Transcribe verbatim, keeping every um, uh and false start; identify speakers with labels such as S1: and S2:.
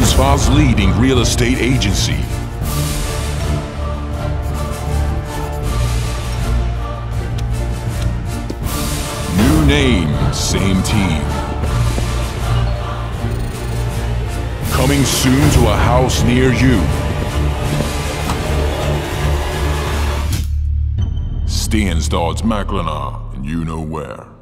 S1: Sundsvall's leading real estate agency. New name, same team. Coming soon to a house near you. StenstadsMaklarna, and you know where.